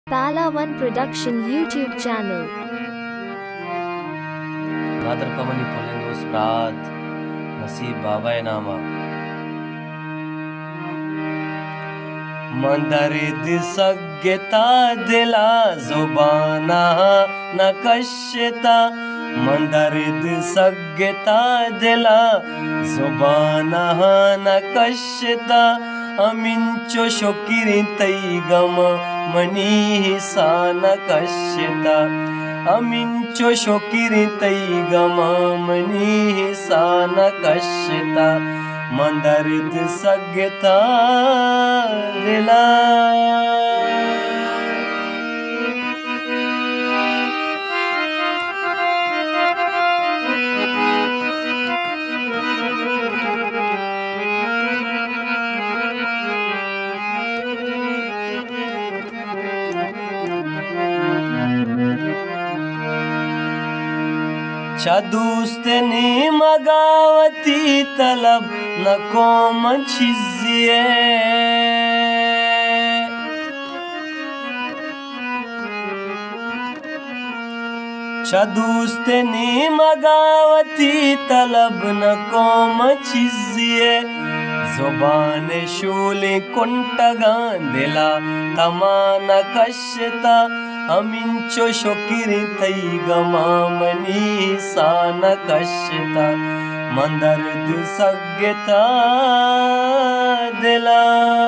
Palawan Production YouTube channel. Nader pamani polendo sprat nasib baba nama मंदरिद सज्ञता दिला जुबाना नकशता मंदरिद सज्ञता दिला जुबाना नकशता अमिंचो शोकिरी तैगम मनी सा नकशता अमिंचो शोकिरी तैगम मनी सा नकशता मंदरिद सज्ञता दिला चदूस्तनी मगावती तलब नको मंचिजिए चदूस्तनी मगावती तलब नको मंचिजिए जुबान शूले कुंटगान दिला तमाना कशता अमिंचो शोकिरी तैगमा मनी सा नकशता मंदरिद सज्ञता दिला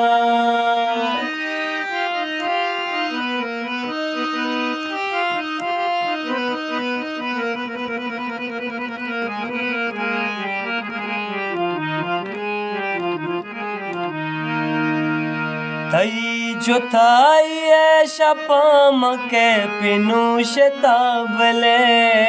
तई जो थाई शपाम के पिनूश ताबले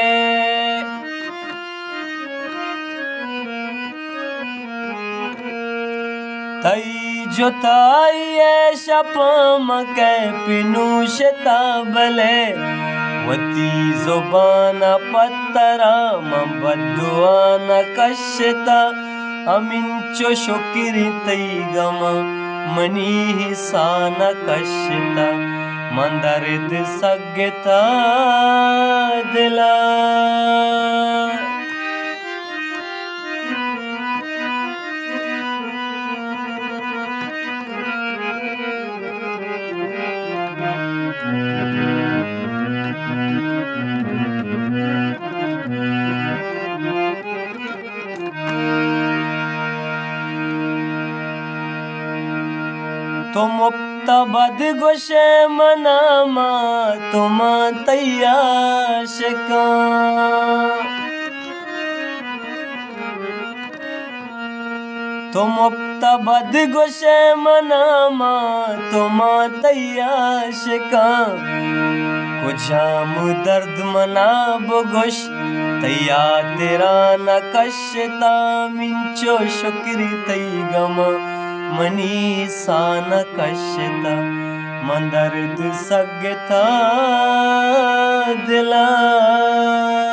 तई जो थाई शपाम के पिनूश ताबले वती जुबान पत्तरा मबदुआ नकशता अमिंचो शोकिरी तैगमा मनी सा नकशता मंदरिद सज्ञता दिला तुम मुक्तबद गोशे मनामा तुम तैयाश का तुम मुक्तबद गोशे मनामा तुम तैयाश का कुछाम दर्द मनाब गोश तैया तेरा नकशता मिंचो शुक्री तैगमा मनी सा नकशता मंदरिद सज्ञता दिला।